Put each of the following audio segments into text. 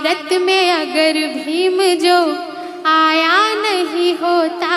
भारत में अगर भीम जो आया नहीं होता,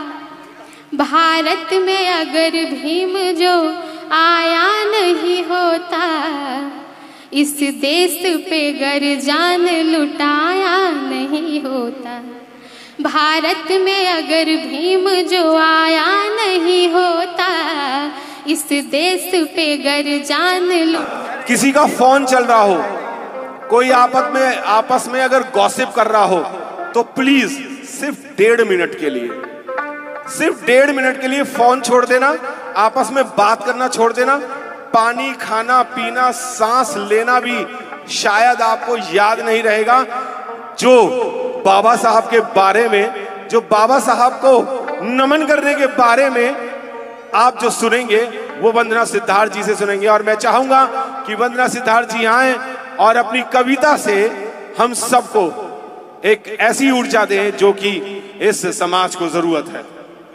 भारत में अगर भीम जो आया नहीं होता, इस देश पे गर जान लुटाया नहीं होता। भारत में अगर भीम जो आया नहीं होता, इस देश पे गर जान किसी का फोन चल रहा हो, कोई आपस में अगर गॉसिप कर रहा हो, तो प्लीज सिर्फ 1.5 मिनट के लिए, सिर्फ 1.5 मिनट के लिए फोन छोड़ देना, आपस में बात करना छोड़ देना। पानी, खाना पीना, सांस लेना भी शायद आपको याद नहीं रहेगा। जो बाबा साहब के बारे में, जो बाबा साहब को नमन करने के बारे में आप जो सुनेंगे वो वंदना सिद्धार्थ जी से सुनेंगे। और मैं चाहूंगा कि वंदना सिद्धार्थ जी आए और अपनी कविता से हम सबको एक ऐसी ऊर्जा दें जो कि इस समाज को जरूरत है।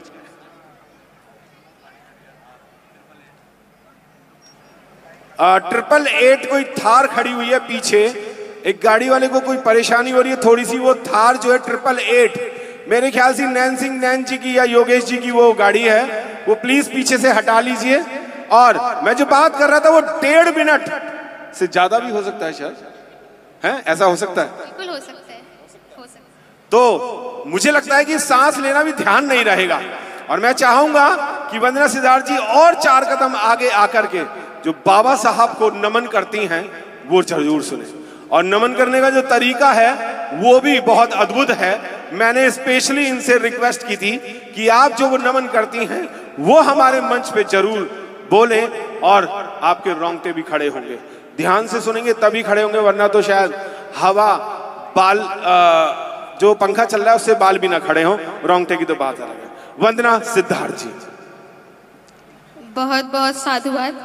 888 कोई थार खड़ी हुई है पीछे, एक गाड़ी वाले को कोई परेशानी हो रही है थोड़ी सी, वो थार जो है 888 मेरे ख्याल से नैन सिंह नैन जी की या योगेश जी की वो गाड़ी है, वो प्लीज पीछे से हटा लीजिए। और मैं जो बात कर रहा था वो 1.5 मिनट से ज्यादा भी हो सकता है, शायद है, ऐसा हो सकता है, बिल्कुल हो सकता है, हो सकता है। तो मुझे लगता है कि सांस लेना भी ध्यान नहीं रहेगा। और मैं चाहूंगा कि वंदना सिद्धार्थ जी और 4 कदम आगे आकर के जो बाबा साहब को नमन करती हैं वो जरूर सुने। और नमन करने का जो तरीका है वो भी बहुत अद्भुत है। मैंने स्पेशली इनसे रिक्वेस्ट की थी कि आप जो वो नमन करती हैं वो हमारे मंच पे जरूर बोलें, और आपके रोंगटे भी खड़े होंगे। ध्यान से सुनेंगे तभी खड़े होंगे, वरना तो शायद हवा बाल जो पंखा चल रहा है उससे बाल भी ना खड़े हों, रोंगटे की तो बात अलग है। वंदना सिद्धार्थ जी, बहुत बहुत साधुवाद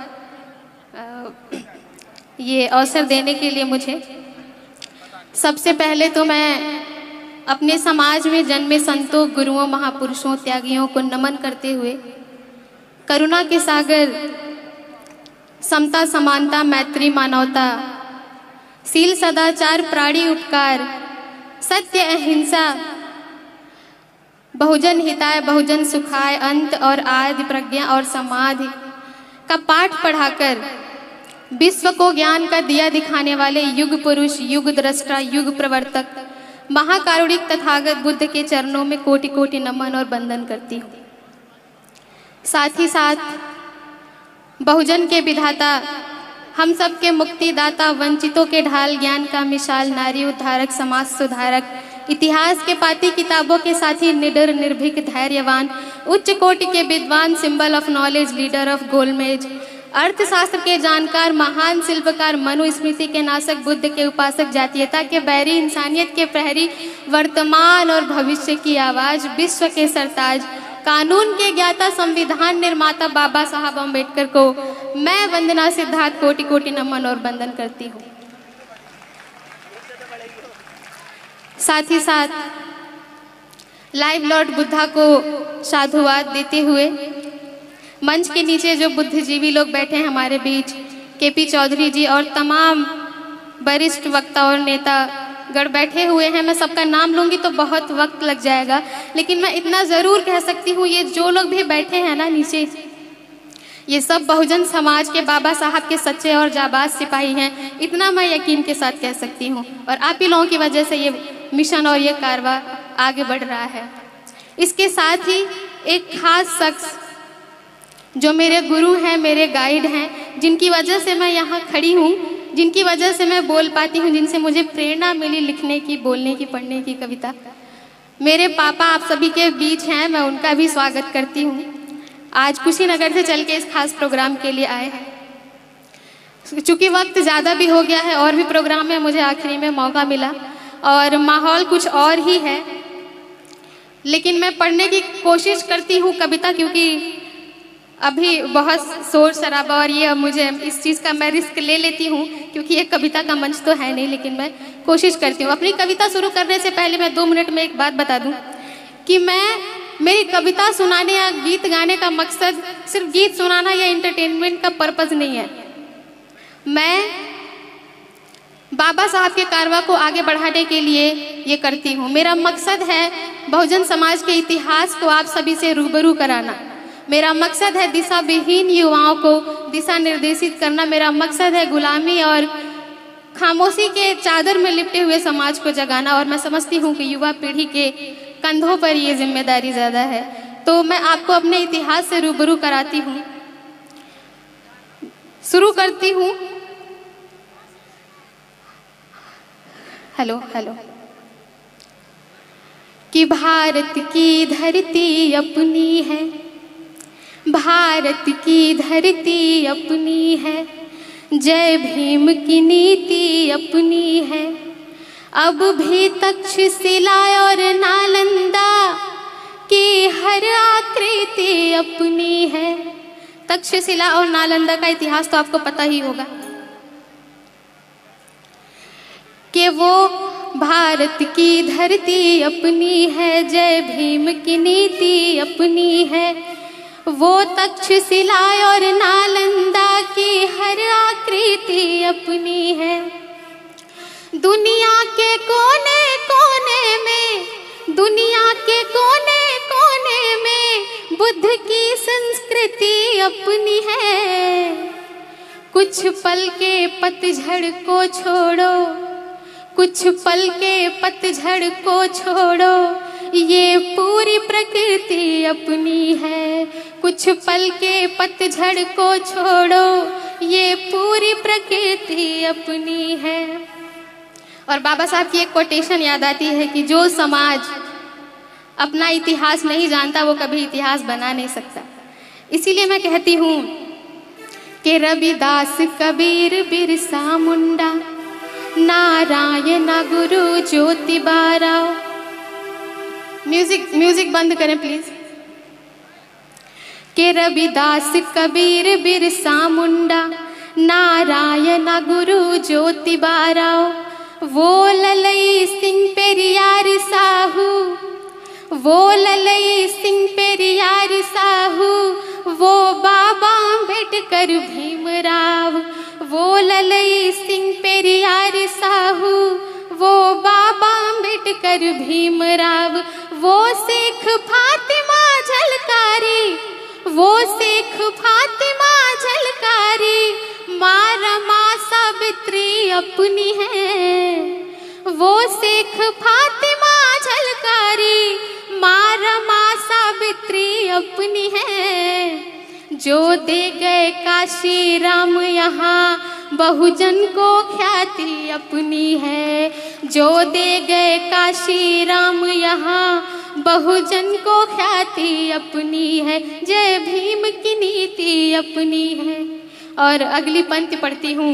ये अवसर देने के लिए मुझे। सबसे पहले तो मैं अपने समाज में जन्मे संतों, गुरुओं, महापुरुषों, त्यागियों को नमन करते हुए करुणा के सागर, समता, समानता, मैत्री, मानवता, शील, सदाचार, प्राणी उपकार, सत्य, अहिंसा, बहुजन हिताय, बहुजन सुखाय, अंत और आदि, प्रज्ञा और समाधि का पाठ पढ़ाकर विश्व को ज्ञान का दिया दिखाने वाले युग पुरुष, युग द्रष्टा, युग प्रवर्तक, महाकारुणिक तथागत बुद्ध के चरणों में कोटि कोटि नमन और वंदन करती हूँ। साथ ही साथ बहुजन के विधाता, हम सब के मुक्तिदाता, वंचितों के ढाल, ज्ञान का मिसाल, नारी उद्धारक, समाज सुधारक, इतिहास के पाती किताबों के साथी, निडर, निर्भीक, धैर्यवान, उच्च कोटि के विद्वान, symbol of knowledge, leader of गोलमेज, अर्थशास्त्र के जानकार, महान शिल्पकार, मनुस्मृति के नाशक, बुद्ध के उपासक, जातीयता के बैरी, इंसानियत के प्रहरी, वर्तमान और भविष्य की आवाज, विश्व के सरताज, कानून के ज्ञाता, संविधान निर्माता बाबा साहब अम्बेडकर को मैं वंदना सिद्धार्थ कोटि कोटि नमन और वंदन करती हूँ। साथ ही साथ लाइव लॉर्ड बुद्धा को साधुवाद देते हुए मंच के नीचे जो बुद्धिजीवी लोग बैठे हैं हमारे बीच, केपी चौधरी जी और तमाम वरिष्ठ वक्ता और नेता गण बैठे हुए हैं। मैं सबका नाम लूंगी तो बहुत वक्त लग जाएगा, लेकिन मैं इतना ज़रूर कह सकती हूँ, ये जो लोग भी बैठे हैं ना नीचे, ये सब बहुजन समाज के बाबा साहब के सच्चे और जाबाज सिपाही हैं, इतना मैं यकीन के साथ कह सकती हूँ। और आप ही लोगों की वजह से ये मिशन और ये कारवां आगे बढ़ रहा है। इसके साथ ही एक खास शख्स जो मेरे गुरु हैं, मेरे गाइड हैं, जिनकी वजह से मैं यहाँ खड़ी हूँ, जिनकी वजह से मैं बोल पाती हूँ, जिनसे मुझे प्रेरणा मिली लिखने की, बोलने की, पढ़ने की, कविता, मेरे पापा आप सभी के बीच हैं, मैं उनका भी स्वागत करती हूँ। आज कुशीनगर से चल के इस खास प्रोग्राम के लिए आए हैं। चूँकि वक्त ज़्यादा भी हो गया है और भी प्रोग्राम में मुझे आखिरी में मौका मिला और माहौल कुछ और ही है, लेकिन मैं पढ़ने की कोशिश करती हूँ कविता, क्योंकि अभी बहुत शोर शराबा और ये मुझे इस चीज़ का मैं रिस्क ले लेती हूँ, क्योंकि ये कविता का मंच तो है नहीं, लेकिन मैं कोशिश करती हूँ। अपनी कविता शुरू करने से पहले मैं 2 मिनट में एक बात बता दूँ कि मेरी कविता सुनाने या गीत गाने का मकसद सिर्फ गीत सुनाना या इंटरटेनमेंट का पर्पज़ नहीं है। मैं बाबा साहब के कारवा को आगे बढ़ाने के लिए ये करती हूँ। मेरा मकसद है बहुजन समाज के इतिहास को आप सभी से रूबरू कराना। मेरा मकसद है दिशा विहीन युवाओं को दिशा निर्देशित करना। मेरा मकसद है गुलामी और खामोशी के चादर में लिपटे हुए समाज को जगाना। और मैं समझती हूँ कि युवा पीढ़ी के कंधों पर ये जिम्मेदारी ज़्यादा है। तो मैं आपको अपने इतिहास से रूबरू कराती हूँ। शुरू करती हूँ। Hello hello. कि भारत की धरती अपनी है, भारत की धरती अपनी है, जय भीम की नीति अपनी है। अब भी तक्षशिला और नालंदा की हर आकृति अपनी है। तक्षशिला और नालंदा का इतिहास तो आपको पता ही होगा कि वो भारत की धरती अपनी है, जय भीम की नीति अपनी है। वो तक्षशिला और नालंदा की हर आकृति अपनी है। दुनिया के कोने कोने में, दुनिया के कोने कोने में बुद्ध की संस्कृति अपनी है। कुछ पल के पतझड़ को छोड़ो, कुछ पल के पतझड़ को छोड़ो, ये पूरी प्रकृति अपनी है। कुछ पल के पतझड़ को छोड़ो, ये पूरी प्रकृति अपनी है। और बाबा साहब की एक कोटेशन याद आती है कि जो समाज अपना इतिहास नहीं जानता वो कभी इतिहास बना नहीं सकता। इसीलिए मैं कहती हूँ कि रविदास, कबीर, बिरसा मुंडा, नारायण गुरु ज्योतिबा राव। म्यूजिक बंद करें प्लीज। के रविदास, कबीर, बिरसा मुंडा, नारायण गुरु ज्योतिबा राव, वो ललई सिंह पेरियार साहू, वो ललई सिंह पेरियार साहू, वो बाबा अम्बेडकर भीमराव, वो ललई सिंह पेरियार साहू, वो बाबा अम्बेडकर भीमराव, वो शेख फातिमा झलकारी, वो शेख फातिमा झलकारी, माँ रमा सावित्री अपनी है। वो शेख फातिमा झलकारी, माँ रमा सावित्री अपनी है। जो दे गए काशी राम यहाँ बहुजन को ख्याति अपनी है। जो दे गए काशी राम यहाँ बहुजन को ख्याति अपनी है। जय भीम की नीति अपनी है। और अगली पंक्ति पढ़ती हूँ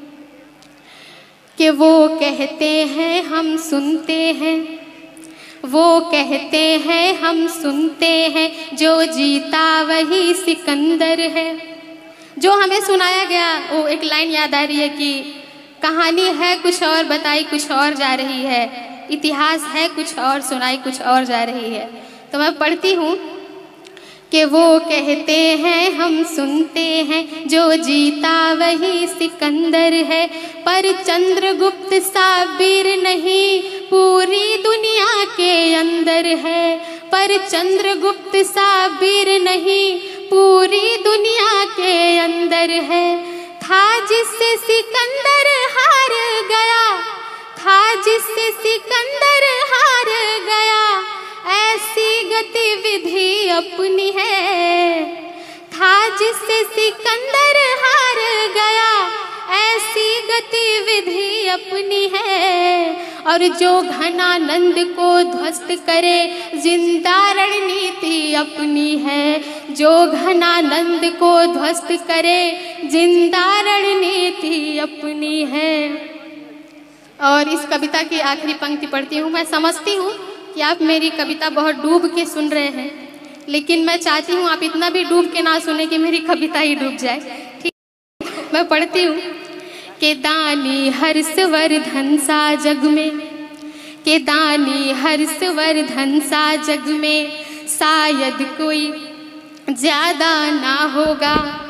कि वो कहते हैं हम सुनते हैं, वो कहते हैं हम सुनते हैं, जो जीता वही सिकंदर है। जो हमें सुनाया गया वो एक लाइन याद आ रही है कि कहानी है कुछ और बताई कुछ और जा रही है, इतिहास है कुछ और सुनाई कुछ और जा रही है। तो मैं पढ़ती हूँ कि वो कहते हैं हम सुनते हैं, जो जीता वही सिकंदर है, पर चंद्रगुप्त साबिर नहीं पूरी दुनिया के अंदर है। पर चंद्रगुप्त साबिर नहीं पूरी दुनिया के अंदर है। था जिससे सिकंदर हार गया, था जिससे सिकंदर हार गया, ऐसी गतिविधि अपनी है। था जिससे सिकंदर हार गया, ऐसी गतिविधि अपनी है। और जो घनानंद को ध्वस्त करे, जिंदा रणनीति अपनी है। जो घनानंद को ध्वस्त करे, जिंदा रणनीति अपनी है। और इस कविता की आखिरी पंक्ति पढ़ती हूँ। मैं समझती हूँ कि आप मेरी कविता बहुत डूब के सुन रहे हैं, लेकिन मैं चाहती हूँ आप इतना भी डूब के ना सुने कि मेरी कविता ही डूब जाए। ठीक, मैं पढ़ती हूँ कि दानी हर्षवर्धन सा जग में, कि दानी हर्षवर्धन सा जग में शायद कोई ज्यादा ना होगा।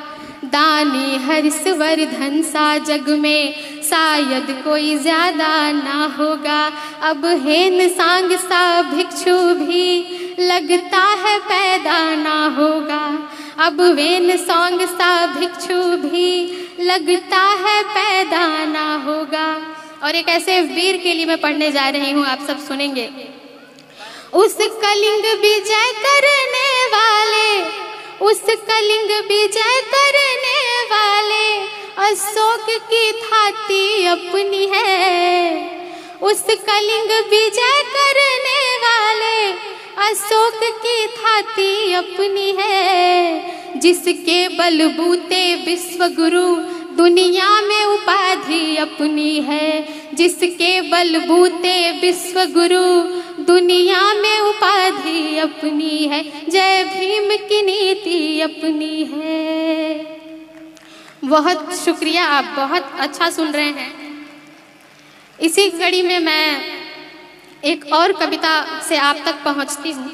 दानी हर्षवर्धन सा जग में शायद कोई ज्यादा ना होगा। अब हेन सांग सा भिक्षु भी लगता है पैदा ना होगा। अब वेन सांग सा भिक्षु भी लगता है पैदा ना होगा। और एक ऐसे वीर के लिए मैं पढ़ने जा रही हूँ, आप सब सुनेंगे। उस कलिंग विजय करने वाले, उस कलिंग विजय करने वाले अशोक की थाती अपनी है। उस कलिंग विजय करने वाले अशोक की थाती अपनी है। जिसके बलबूते विश्व गुरु दुनिया में उपाधि अपनी है। जिसके बलबूते विश्व गुरु दुनिया में उपाधि अपनी है। जय भीम की नीति अपनी है। बहुत शुक्रिया, आप बहुत अच्छा सुन रहे हैं। इसी कड़ी में मैं एक और कविता से आप तक पहुंचती हूँ।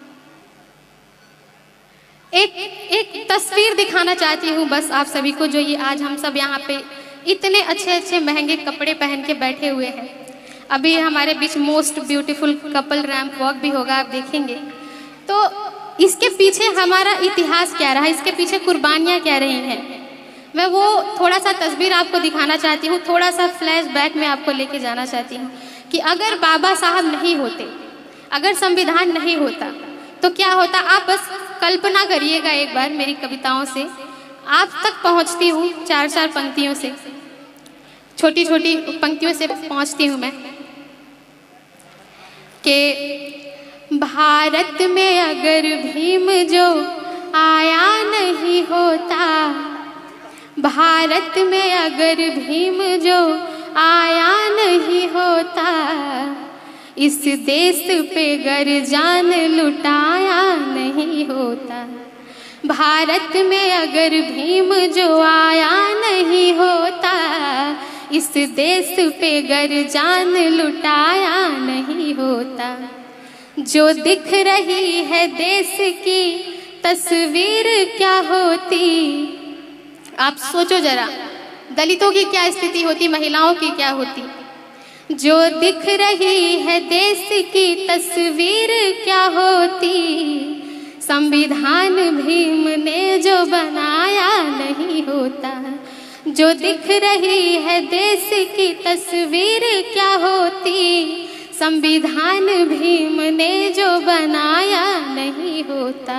एक तस्वीर दिखाना चाहती हूँ बस आप सभी को, जो ये आज हम सब यहाँ पे इतने अच्छे अच्छे महंगे कपड़े पहन के बैठे हुए हैं। अभी हमारे बीच most beautiful couple ramp walk भी होगा, आप देखेंगे। तो इसके पीछे हमारा इतिहास क्या रहा, इसके पीछे कुर्बानियाँ क्या रही हैं, मैं वो थोड़ा सा तस्वीर आपको दिखाना चाहती हूँ। थोड़ा सा फ्लैशबैक में आपको लेके जाना चाहती हूँ कि अगर बाबा साहब नहीं होते, अगर संविधान नहीं होता तो क्या होता। आप बस कल्पना करिएगा एक बार मेरी कविताओं से, आप तक पहुँचती हूँ। चार चार पंक्तियों से, छोटी छोटी पंक्तियों से पहुँचती हूँ मैं कि भारत में अगर भीम जो आया नहीं होता, भारत में अगर भीम जो आया नहीं होता, इस देश पे गर जान लुटाया नहीं होता। भारत में अगर भीम जो आया नहीं होता, इस देश पे गर जान लुटाया नहीं होता। जो दिख रही है देश की तस्वीर क्या होती। आप सोचो जरा, दलितों की क्या स्थिति होती, महिलाओं की क्या होती। जो दिख रही है देश की तस्वीर क्या होती। संविधान भीम ने जो बनाया नहीं होता। जो दिख रही है देश की तस्वीर क्या होती। संविधान भीम ने जो बनाया नहीं होता।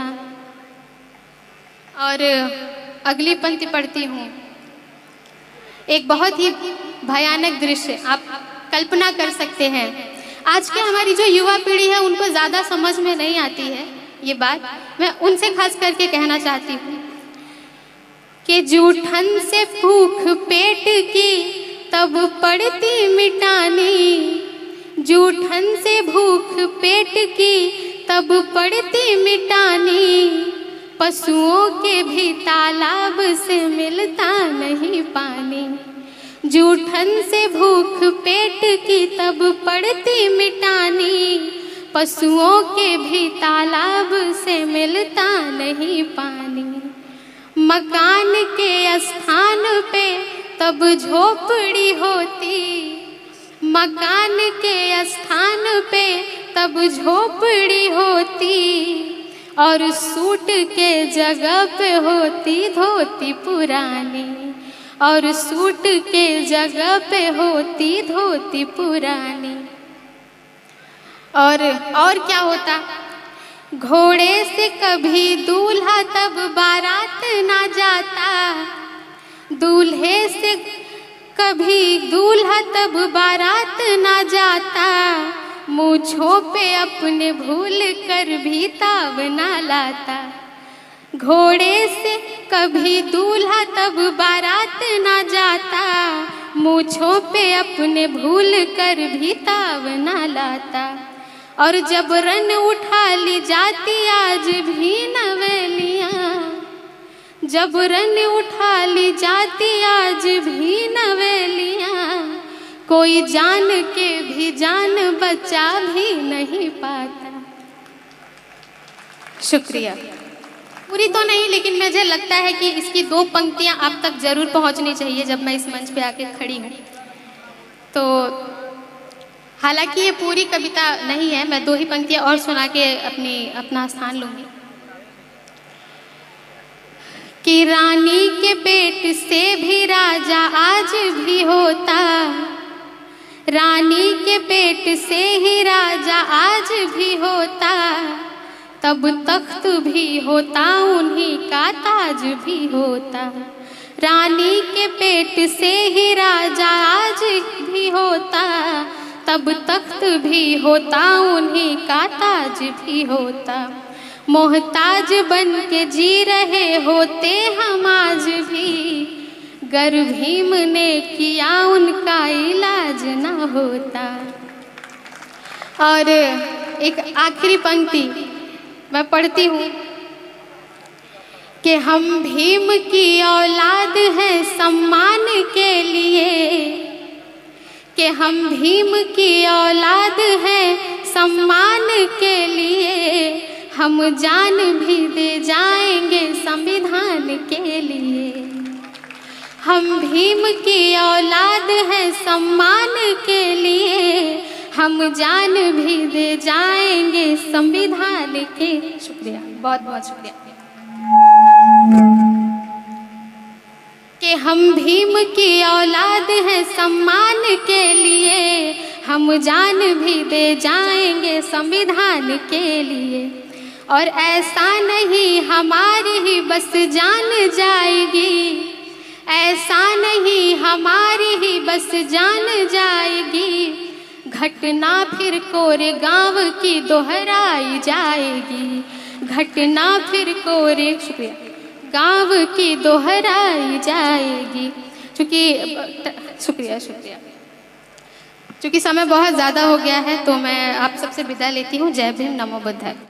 और अगली पंक्ति पढ़ती हूँ। एक बहुत ही भयानक दृश्य, आप कल्पना कर सकते हैं। आज के हमारी जो युवा पीढ़ी है उनको ज़्यादा समझ में नहीं आती है ये बात, मैं उनसे खास करके कहना चाहती हूँ कि जूठन से भूख पेट की तब पड़ती मिटानी। जूठन से भूख पेट की तब पड़ती मिटानी। पशुओं के भी तालाब से मिलता नहीं पानी। जूठन से भूख पेट की तब पड़ती मिटानी। पशुओं के भी तालाब से मिलता नहीं पानी। मकान के स्थान पे तब झोपड़ी होती। मकान के स्थान पे तब झोपड़ी होती। और सूट के जगह पे होती धोती पुरानी। और सूट के जगह पे होती धोती पुरानी। और क्या होता। घोड़े से कभी दूल्हा तब बारात ना जाता। दूल्हे से कभी दूल्हा तब बारात ना जाता। मूंछों पे अपने भूल कर भी ताव ना लाता। घोड़े से कभी दूल्हा तब बारात ना जाता। मूंछों पे अपने भूल कर भी ताव ना लाता। और जब रन उठा ली जाती आज भी नवेलियाँ। जब रन उठा ली जाती आज भी नवेलियाँ। कोई जान के भी जान बचा भी नहीं पाता। शुक्रिया। पूरी तो नहीं, लेकिन मुझे लगता है कि इसकी 2 पंक्तियां आप तक जरूर पहुंचनी चाहिए जब मैं इस मंच पे आके खड़ी हूँ। तो हालांकि ये पूरी कविता नहीं है, मैं 2 ही पंक्तियां और सुना के अपना स्थान लूंगी। कि रानी के पेट से भी राजा आज भी होता, रानी के पेट से ही राजा आज भी होता, तब तख्त भी होता उन्हीं का ताज भी होता। रानी के पेट से ही राजा आज भी होता, तब तख्त भी होता उन्हीं का ताज भी होता। मोहताज बन के जी रहे होते हम आज भी, गर भीम ने किया उनका इलाज ना होता। और एक आखिरी पंक्ति मैं पढ़ती हूँ कि हम भीम की औलाद हैं सम्मान के लिए, कि हम भीम की औलाद हैं सम्मान के लिए, हम जान भी दे जाएंगे संविधान के लिए। हम भीम की औलाद हैं सम्मान के लिए, हम जान भी दे जाएंगे संविधान के। शुक्रिया, बहुत बहुत शुक्रिया। कि हम भीम की औलाद हैं सम्मान के लिए, हम जान भी दे जाएंगे संविधान के लिए। और ऐसा नहीं हमारी ही बस जान जाएगी, ऐसा नहीं हमारी ही बस जान जाएगी, घटना फिर कोरेगांव की दोहराई जाएगी, घटना फिर कोरे शुक्रिया गांव की दोहराई जाएगी। शुक्रिया चूँकि समय बहुत ज़्यादा हो गया है तो मैं आप सबसे विदा लेती हूँ। जय भीम, नमो बुद्धाय।